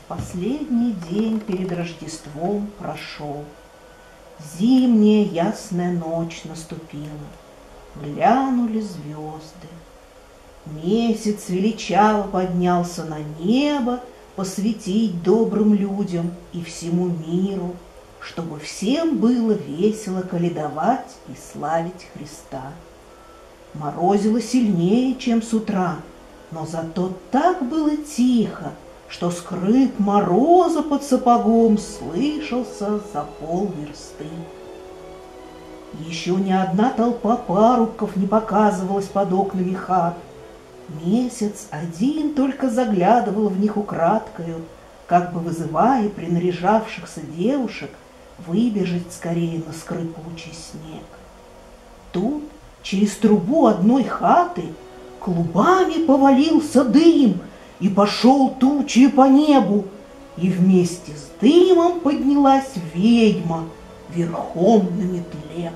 Последний день перед Рождеством прошел. Зимняя ясная ночь наступила. Глянули звезды. Месяц величаво поднялся на небо посвятить добрым людям и всему миру, чтобы всем было весело колядовать и славить Христа. Морозило сильнее, чем с утра, но зато так было тихо, что скрип мороза под сапогом слышался за полверсты. Еще ни одна толпа парубков не показывалась под окнами хат. Месяц один только заглядывал в них украдкою, как бы вызывая принаряжавшихся девушек выбежать скорее на скрипучий снег. Тут через трубу одной хаты клубами повалился дым, и пошел тучей по небу, и вместе с дымом поднялась ведьма верхом на метле.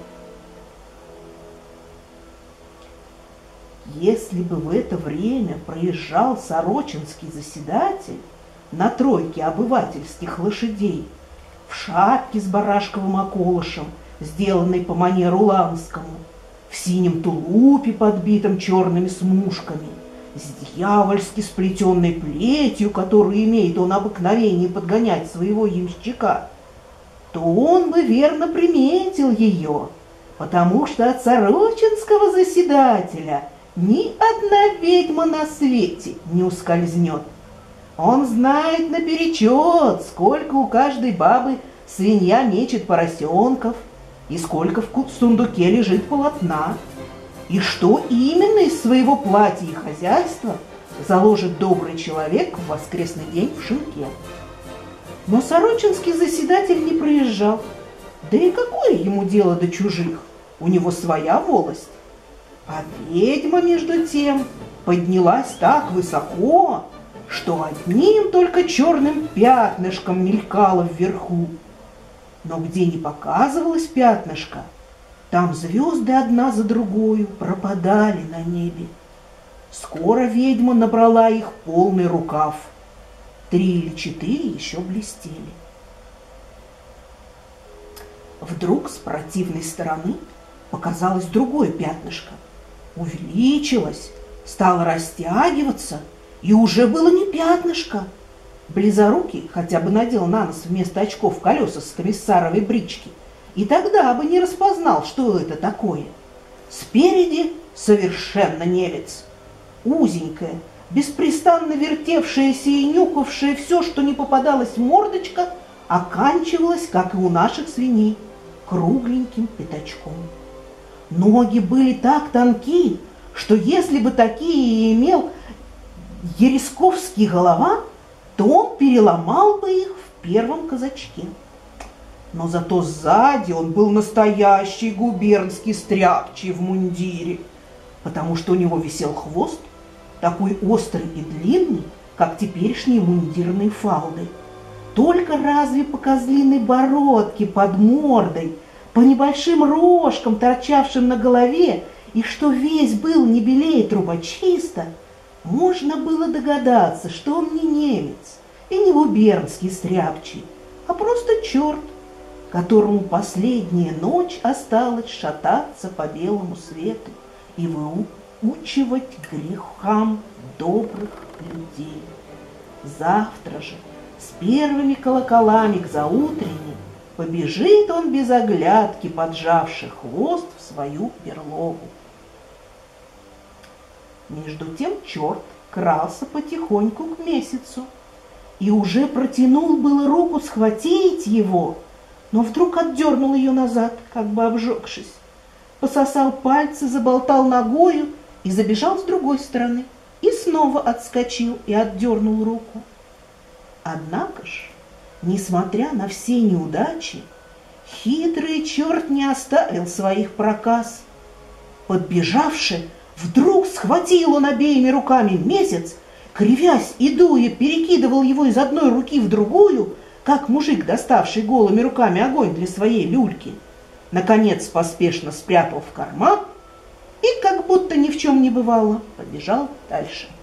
Если бы в это время проезжал сорочинский заседатель на тройке обывательских лошадей, в шапке с барашковым околышем, сделанной по манеру Ланскому, в синем тулупе, подбитом черными смушками, с дьявольски сплетенной плетью, которую имеет он обыкновение подгонять своего ямщика, то он бы верно приметил ее, потому что от сорочинского заседателя ни одна ведьма на свете не ускользнет. Он знает наперечет, сколько у каждой бабы свинья мечет поросенков, и сколько в сундуке лежит полотна, и что именно из своего платья и хозяйства заложит добрый человек в воскресный день в шинке. Но сорочинский заседатель не проезжал, да и какое ему дело до чужих, у него своя волость. А ведьма, между тем, поднялась так высоко, что одним только черным пятнышком мелькала вверху. Но где не показывалось пятнышко, там звезды одна за другою пропадали на небе. Скоро ведьма набрала их полный рукав. 3 или 4 еще блестели. Вдруг с противной стороны показалось другое пятнышко. Увеличилось, стало растягиваться, и уже было не пятнышко. Близорукий хотя бы надел на нос вместо очков колеса с комиссаровой брички, и тогда бы не распознал, что это такое. Спереди совершенно немец. Узенькая, беспрестанно вертевшаяся и нюхавшая все, что не попадалось мордочка, оканчивалась, как и у наших свиней, кругленьким пятачком. Ноги были так тонки, что если бы такие имел Ересковский голова, то он переломал бы их в первом казачке. Но зато сзади он был настоящий губернский стряпчий в мундире, потому что у него висел хвост, такой острый и длинный, как теперешние мундирные фалды. Только разве по козлиной бородке под мордой, по небольшим рожкам, торчавшим на голове, и что весь был не белее трубочиста, можно было догадаться, что он не немец и не губернский стряпчий, а просто черт, которому последняя ночь осталась шататься по белому свету и выучивать грехам добрых людей. Завтра же с первыми колоколами к заутренне побежит он без оглядки, поджавши хвост в свою берлогу. Между тем черт крался потихоньку к месяцу и уже протянул было руку схватить его, но вдруг отдернул ее назад, как бы обжегшись, пососал пальцы, заболтал ногою и забежал с другой стороны, и снова отскочил и отдернул руку. Однако ж, несмотря на все неудачи, хитрый черт не оставил своих проказ. Подбежавши, вдруг схватил он обеими руками месяц, кривясь и дуя, перекидывал его из одной руки в другую, как мужик, доставший голыми руками огонь для своей люльки. Наконец поспешно спрятал в карман и, как будто ни в чем не бывало, побежал дальше.